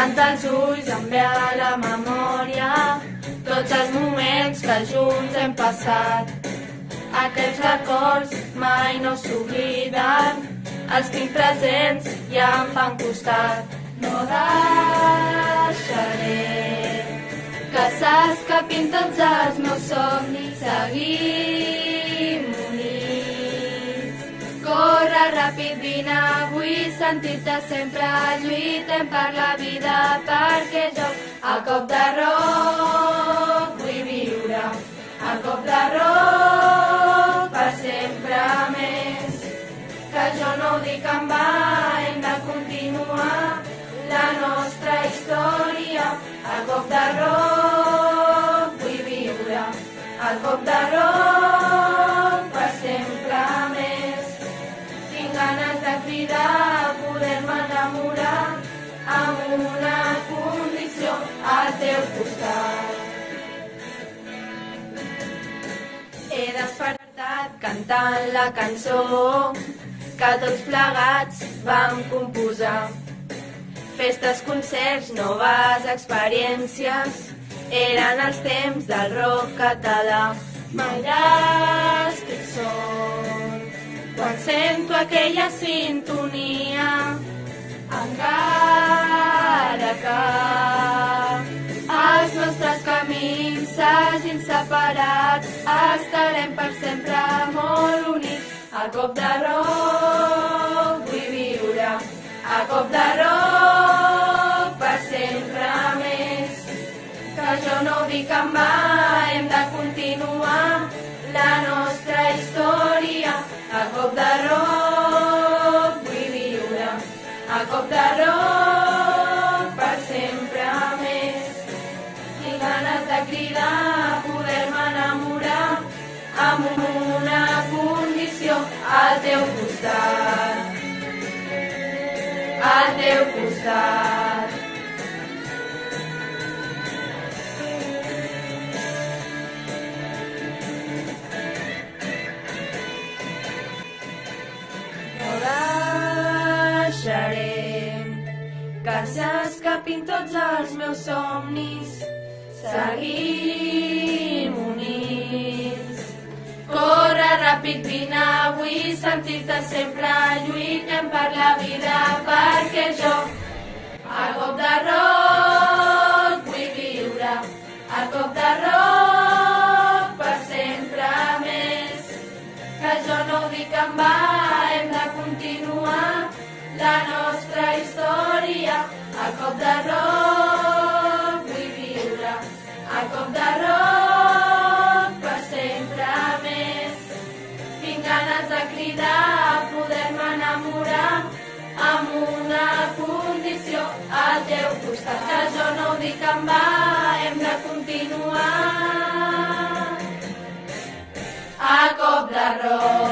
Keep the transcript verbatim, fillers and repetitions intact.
Davant els ulls em ve a la memòria tots els moments que junts hem passat. Aquests records mai no s'obliden, els tinc presents i em fan costat. No deixaré que s'escapin tots els meus somnis, seguim units. Corre ràpid, vine avui, sentir-te sempre, lluitem per la vida, perquè jo a cop de roc vull viure, a cop de roc per sempre més. Que jo no ho dic en va, hem de continuar la nostra història. A cop de roc vull viure, a cop de roc per sempre més. Tinc ganes de cridar, poder-me enamorar amb una condició, al teu costat. He despertat cantant la cançó que tots plegats vam composar. Festes, concerts, noves experiències, eren els temps del rock català. Mai estic sol quan sento aquella sintonia, encara que els nostres camins s'hagin separat, estarem per sempre molt units. A cop de roc vull viure, a cop de roc per sempre més. Que jo no ho dic en va, hem de continuar la nostra història. A cop de roc vull viure, a cop de roc per sempre més. Tinc ganes de cridar, poder-me enamorar amb una condició, al teu costat, al teu costat. No deixaré que s'escapin tots els meus somnis, seguim units. Corre ràpid, vine avui, sentir-te sempre, lluitem per la vida, perquè jo a cop de roc vull viure, a cop de roc per sempre més. Que jo no ho dic en va, hem de continuar la nostra història. A cop de roc vull viure, a cop de roc per sempre més. Tinc ganes de cridar, poder-me enamorar amb una condició, al teu costat. Que jo no ho dic en va, hem de continuar a cop de roc.